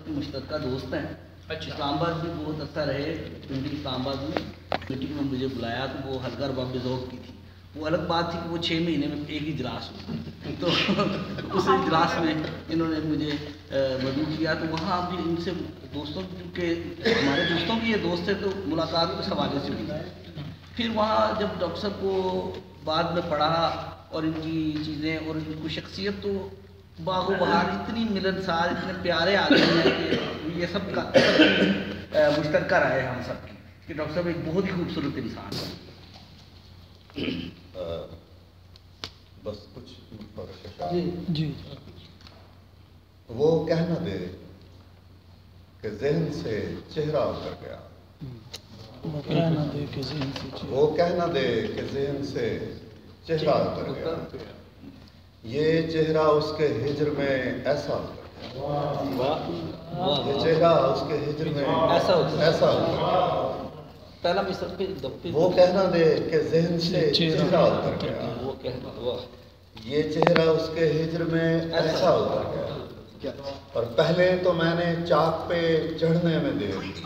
مشترکہ دوست ہیں. اسلام آباد بھی بہت اچھا رہے. کیونکہ اسلام آباد میں میٹنگ میں مجھے بلایا تو وہ ہلکا رباب ذوق کی تھی. وہ الگ بات تھی کہ وہ 6 مہینے میں ایک ہی اجلاس ہو, تو اس اجلاس میں انہوں نے مجھے مدعو کیا. تو وہاں بھی ان سے دوستوں, کیونکہ ہمارے دوستوں کی یہ دوست تھے, تو ملاقات اس حوالے سے ہوئی. پھر وہاں جب ڈاکٹر صاحب کو بعد میں پڑھا اور ان کی چیزیں اور ان کی شخصیت, تو باغ و بہار اتنی ملنسار, اتنے پیارے آدمی ہیں کہ یہ سب کا مشترکہ رہے ہم سب کی, کہ ڈاکٹر صاحب ایک بہت ہی خوبصورت انسان ہے. بس کچھ جی وہ کہنا دے کہ ذہن سے چہرہ اتر گیا, وہ کہنا دے کہ ذہن سے وہ کہنا دے کہ ذہن سے چہرہ اتر گیا, یہ چہرہ اس کے ہجر میں ایسا اتر گیا, یہ چہرہ اس کے ہجر میں ایسا اتر گیا. پہلا مصر پہ وہ کہنا دے کہ ذہن سے چہرہ اتر گیا, یہ چہرہ اس کے ہجر میں ایسا اتر گیا, اور پہلے تو میں نے چاک پہ چڑھنے میں دیر کی,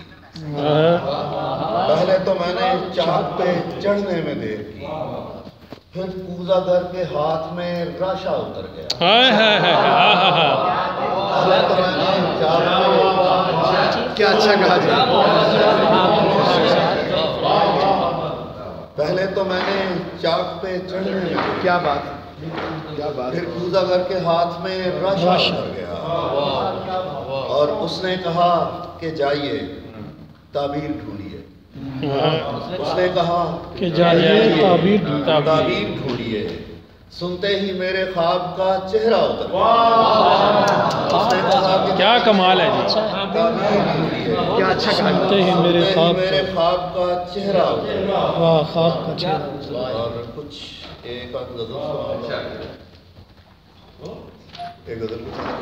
پہلے تو میں نے چاک پہ چڑھنے میں دیر کی, پھر کوزہ در کے ہاتھ میں راشا اتر گیا. پہلے تو میں نے چاک پہ, کیا اچھا کہا جائے, پہلے تو میں نے چاک پہ چڑھنے میں, کیا بات, پھر کوزہ در کے ہاتھ میں راشا اتر گیا, اور اس نے کہا کہ جائیے تعبیر ڈھونڈیے, اس نے کہا کہ جائیے تعبیر ڈھونڈیے, سنتے ہی میرے خواب کا چہرہ اتر گیا. اس نے کہا کہ کیا کمال ہے جی, تعبیر ڈھونڈیے, کیا اچھا سنتے ہی میرے خواب کا چہرہ اتر گیا. واہ, خواب کا چہرہ. اور کچھ ایک آدھ غزل سنا, ایک غزل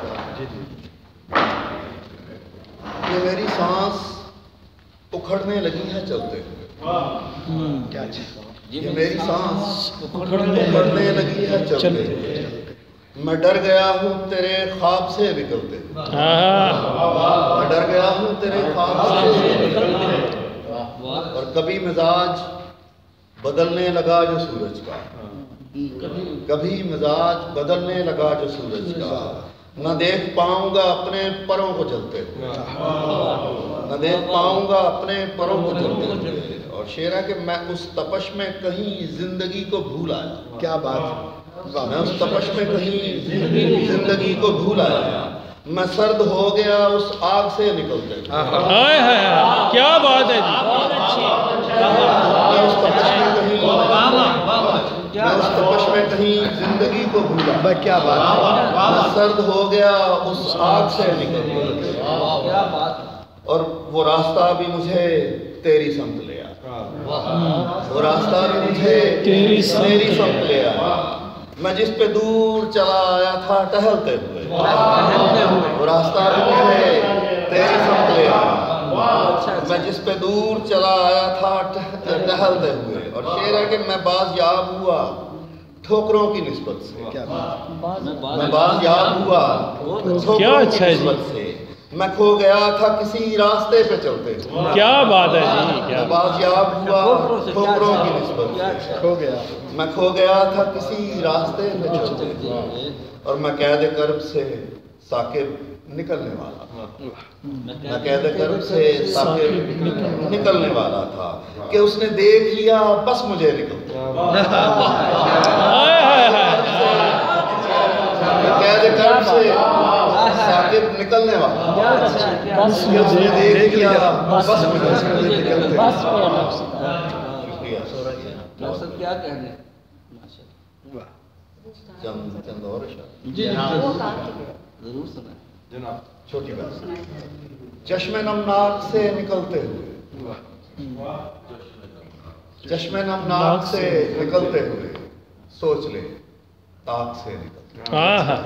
یہ میری سانس اکھڑنے لگی ہے چلتے ہوئے, کیا یہ میری سانس اکھڑنے لگی ہے چلتے ہوئے, میں ڈر گیا ہوں تیرے خواب سے نکلتے ہوئے, میں ڈر گیا ہوں تیرے خواب سے نکلتے ہوئے, اور کبھی مزاج بدلنے لگا جو سورج کا, کبھی مزاج بدلنے لگا جو سورج کا, نہ دیکھ پاؤں گا اپنے پروں کو چلتے ہوئے, نہ دیکھ پاؤں گا اپنے پروں کو چلتے ہوئے. اور شعر ہے کہ میں اس تپش میں کہیں زندگی کو بھول آیا, کیا بات, میں اس تپش میں کہیں زندگی کو بھول آیا, میں سرد ہو گیا اس آگ سے نکلتے ہوئے. کیا بات ہے جی, میں اس تپش میں کہیں, میں اس تپش میں کہیں زندگی کو بھولا, کیا بات, میں سرد ہو گیا اس آگ سے نکلتے ہوئے, اور وہ راستہ بھی مجھے تیری سمت لے آیا, وہ راستہ بھی مجھے تیری سمت لے آیا, میں جس پہ دور چلا آیا تھا ٹہلتے ہوئے, وہ راستہ بھی مجھے تیری سمت لے آیا, میں جس پہ دور چلا آیا تھا ٹہلتے ہوئے. اور شعر ہے کہ میں باز یاب ہوا ٹھوکروں کی نسبت سے, میں باز یاب ہوا ٹھوکروں کی نسبت سے, میں کھو گیا تھا کسی راستے پہ چلتے ہوئے, کیا بات ہے جی, میں باز یاب ہوا ٹھوکروں کی نسبت سے, کھو گیا, میں کھو گیا تھا کسی راستے پہ چلتے ہوئے, اور میں قید کرب سے ثاقب نکلنے والا تھا, میں قید کرب سے ثاقب نکلنے والا تھا, کہ اس نے دیکھ لیا بس مجھے نکلتا, میں قید کرب سے ثاقب نکلنے والا, کہ اس نے دیکھ لیا بس مجھے نکلتے. شکریہ. کیا کہنے, چند اور ضرور سنائیں جناب. چھوٹی بات, چشم نمناک سے نکلتے ہوئے, چشم نمناک سے نکلتے ہوئے, سوچ لے تاک سے نکلتے,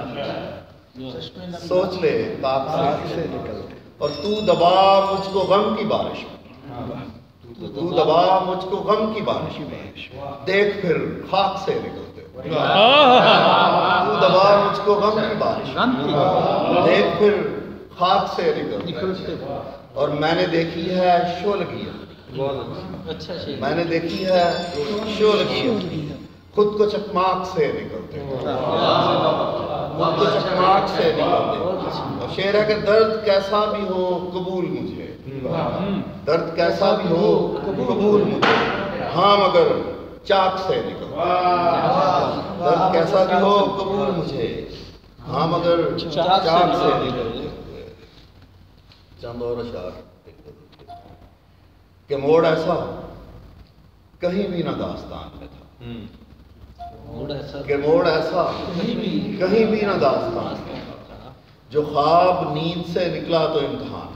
سوچ لے تاک سے نکلتے, اور تو دبا مجھ کو غم کی بارش میں, تو دبا مجھ کو غم کی بارش میں, دیکھ پھر خاک سے نکلتے, تو دبا مجھ کو غم کی بارش میں, دیکھ پھر خاک سے نکلتے ہیں اور میں نے دیکھی ہے شولگیاں اچھا شیخ میں نے دیکھی ہے شولگیاں خود کو چکماک سے نکلتے ہیں خود کو چکماک سے نکلتے ہیں اور شعر ہے کہ درد کیسا بھی ہو قبول مجھے درد کیسا بھی ہو قبول مجھے ہاں مگر چاک سے نکلتے درد کیسا بھی ہو قبول مجھے ہاں مگر چاک سے نکلتے چند اور اشعار کہ موڑ ایسا کہیں بھی نہ داستان میں تھا کہ موڑ ایسا کہیں بھی نہ داستان میں تھا جو خواب نیند سے نکلا تو امتحان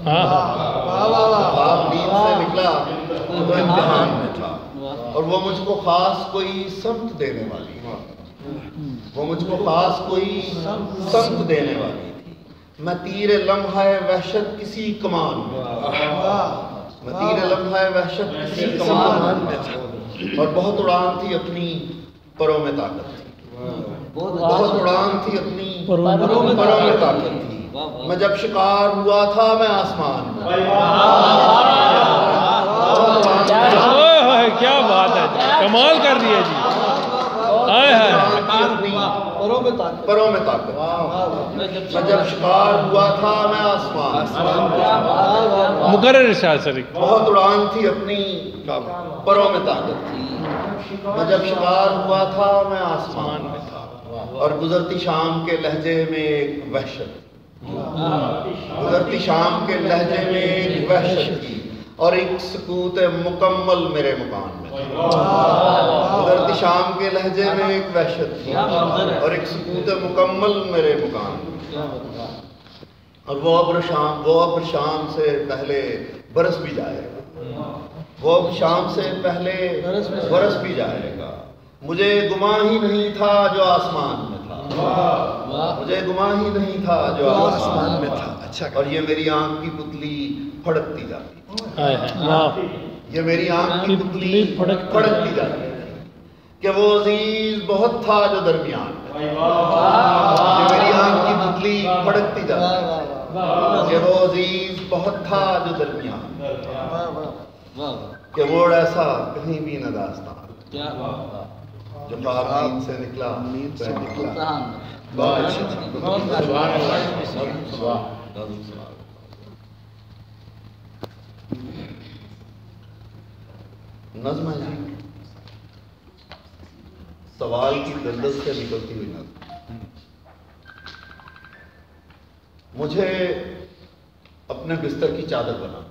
خواب نیند سے نکلا تو امتحان میں تھا اور وہ مجھ کو خاص کوئی سمت دینے والی وہ مجھ کو خاص کوئی سمت دینے والی تھی میں تیر لمحہ وحشت کسی کمان میں میں تیر لمحہ وحشت کسی کمان میں تھا اور بہت اڑان تھی اپنی پروں میں طاقت تھی بہت اڑان تھی اپنی پروں میں طاقت تھی میں جب شکار ہوا تھا میں آسمان میں کیا بات ہے جی کمال کر دیا جی پروں میں طاقت میں جب شکار ہوا تھا میں آسمان مقرر ارشاد سر بہت اڑان تھی اپنی پروں میں طاقت تھی میں جب شکار ہوا تھا میں آسمان میں تھا اور گزرتی شام کے لہجے میں ایک وحشت گزرتی شام کے لہجے میں ایک وحشت تھی اور ایک سکوت مکمل میرے مکان میں گزرتی شام کے لہجے میں ایک وحشت تھی اور ایک سکوت مکمل میرے مکان میں اور وہ ابر شام سے پہلے برس بھی جائے گا وہ اب شام سے پہلے برس بھی جائے گا مجھے گمان ہی نہیں تھا جو آسمان میں تھا مجھے گمان ہی نہیں تھا جو آسمان میں تھا اور یہ میری آنکھ کی پتلی پھڑکتی جاتی یہ میری آنکھ کی پتلی پھڑکتی جاتی کہ وہ عزیز بہت تھا جو درمیان یہ میری آنکھ کی پتلی پھڑکتی جاتی کہ وہ عزیز بہت تھا جو درمیان کہ موڑ ایسا کہیں بھی نہ داستان جو خواب نیند سے نکلا بہت اچھا نظم ہے جی سوال کی گردش سے نکلتی ہوئی نظم مجھے اپنے بستر کی چادر بنا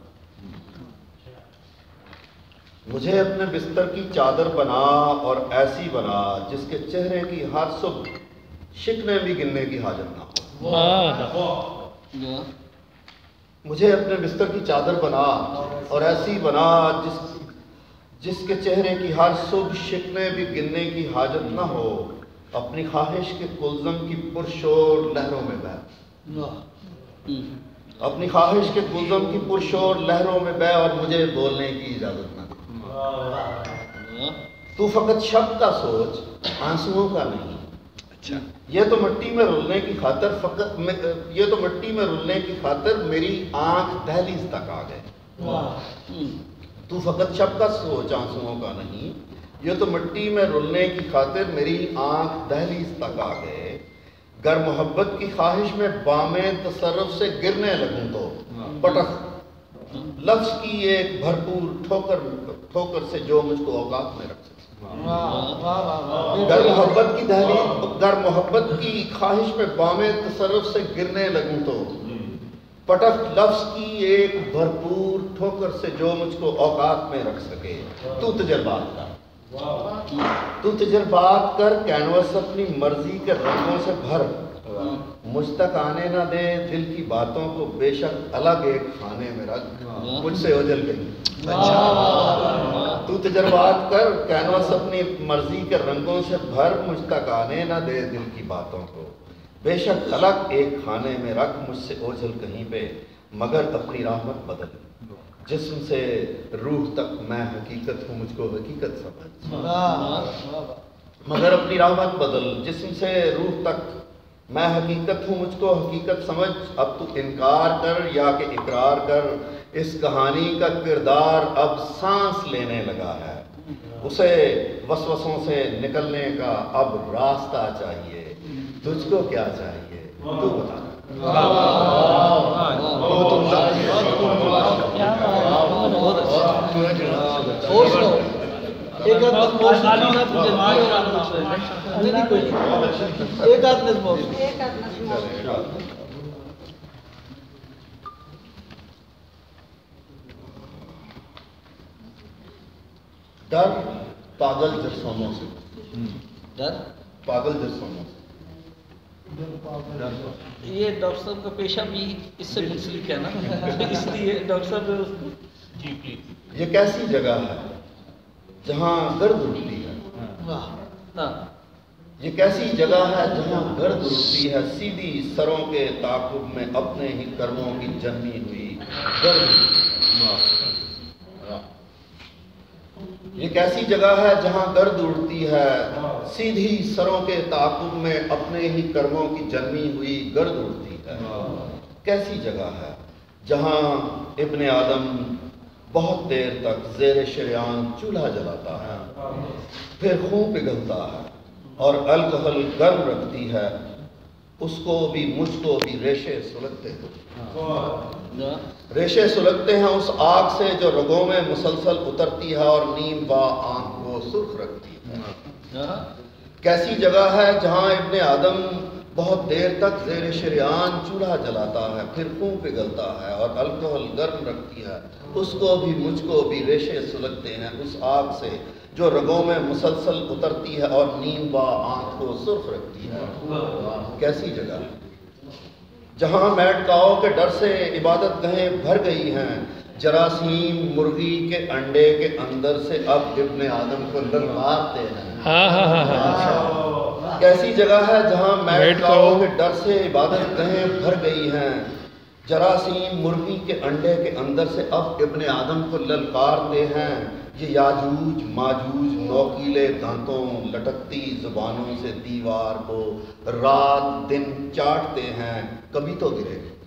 مجھے اپنے بستر کی چادر بنا اور ایسی بنا جس کے چہرے کی ہر صبح شکنے بھی گننے کی حاجت نہ ہو مجھے اپنے بستر کی چادر بنا اور ایسی بنا جس کے چہرے کی ہر صبح شکنے بھی گننے کی حاجت نہ ہو اپنی خواہش کے کلزم کی پرشور لہروں میں بہہ اپنی خواہش کے کلزم کی پرشور لہروں میں بہہ اور مجھے بولنے کی اجازت نہ تو فقط شب کا سوچ آنسوؤں کا نہیں یہ تو مٹی میں رلنے کی خاطر میری آنکھ دہلیز تک آ گئے تو فقط شب کا سوچ آنسوؤں کا نہیں یہ تو مٹی میں رلنے کی خاطر میری آنکھ دہلیز تک آ گئے گر محبت کی خواہش میں بامیں تصرف سے گرنے لگوں تو پٹخ لفظ کی ایک بھرپور ٹھوکر سے جو مجھ کو اوقات میں رکھ سکے گر محبت کی خواہش میں بامیں تصرف سے گرنے لگوں تو پٹخ لفظ کی ایک بھرپور ٹھوکر سے جو مجھ کو اوقات میں رکھ سکے تو تجربات کر کینوس اپنی مرضی کے رنگوں سے بھر مجھ تک آنے نہ دے دل کی باتوں کو بے شک الگ ایک خانے میں رکھ مجھ سے اوجھل گئی تو تجربات کر کینوس اپنی مرضی کے رنگوں سے بھر مجھ تک آنے نہ دے دل کی باتوں کو بے شک الگ ایک خانے میں رکھ مجھ سے اوجھل کہیں پہ مگر اپنی رحمت بدل جسم سے روح تک میں حقیقت ہوں مجھ کو حقیقت سمجھ مگر اپنی رحمت بدل جسم سے روح تک میں حقیقت ہوں مجھ کو حقیقت سمجھ، اب تو انکار کر یا کہ اقرار کر، اس کہانی کا کردار اب سانس لینے لگا ہے، اسے وسوسوں سے نکلنے کا اب راستہ چاہیے، تجھ کو کیا چاہیے تو بتا۔ ایک ڈر پاگل جرسونوں سے، ڈر پاگل جرسونوں سے۔ یہ ڈاکٹر صاحب کا پیشہ بھی اس سے منسلک ہے نا، اس لیے ڈاکٹر صاحب نے اس کو یہ کیسی جگہ ہے جہاں گرد اڑتی ہے، یہ کیسی جگہ ہے جہاں گرد اڑتی ہے، سیدھی سروں کے تعاقب میں اپنے ہی کرموں کی جنمی ہوئی گرد۔ یہ کیسی جگہ ہے جہاں گرد اڑتی ہے، سیدھی سروں کے تعاقب میں اپنے ہی کرموں کی جنمی ہوئی گرد اڑتی ہے۔ کیسی جگہ ہے جہاں ابن آدم بہت دیر تک زیر شریان چولہا جلاتا ہے، پھر خون پگھلتا ہے اور الکحل گرم رکھتی ہے، اس کو بھی مجھ کو بھی ریشے سلگتے ہیں، ریشے سلگتے ہیں اس آگ سے جو رگوں میں مسلسل اترتی ہے اور نیم با آنکھ کو سرخ رکھتی ہے۔ کیسی جگہ ہے جہاں ابن آدم بہت دیر تک زیر شریان چولہا جلاتا ہے، پھر خون پگھلتا ہے اور الکحل گرم رکھتی ہے، اس کو بھی مجھ کو بھی ریشے سلگتے ہیں اس آگ سے جو رگوں میں مسلسل اترتی ہے اور نیم با آنکھ کو سرخ رکھتی ہے۔ کیسی جگہ ہے جہاں میٹ کاؤ کے ڈر سے عبادت گاہیں بھر گئی ہیں، جراثیم مرغی کے انڈے کے اندر سے اب ابن آدم کو للکارتے ہیں۔ کیسی جگہ ہے جہاں میٹ کاؤ کے ڈر سے عبادت گاہیں بھر گئی ہیں، جراثیم مرغی کے انڈے کے اندر سے اب ابن آدم کو للکارتے ہیں۔ یہ یاجوج ماجوج نوکیلے دانتوں لٹکتی زبانوں سے دیوار کو رات دن چاٹتے ہیں، کبھی تو گرے گی۔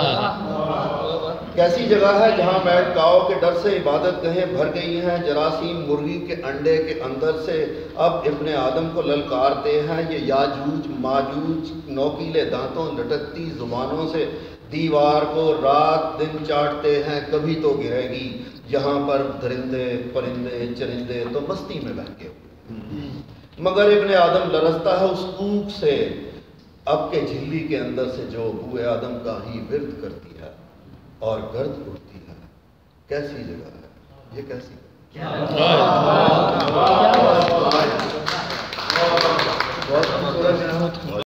کیسی جگہ ہے جہاں میٹ کاؤ کے ڈر سے عبادت گاہیں بھر گئی ہیں، جراثیم مرغی کے انڈے کے اندر سے اب ابن آدم کو للکارتے ہیں۔ یہ یاجوج ماجوج نوکیلے دانتوں لٹکتی زبانوں سے دیوار کو رات دن چاٹتے ہیں، کبھی تو گرے گی۔ یہاں پر درندے پرندے چرندے تو مستی میں بہکے ہوئے، مگر ابن آدم لرزتا ہے اس کوک سے اب کے جھلی کے اندر سے جو بوئے آدم کا ہی ورد کرتی ہے اور گرد اڑتی ہے۔ کیسی جگہ ہے یہ، کیسی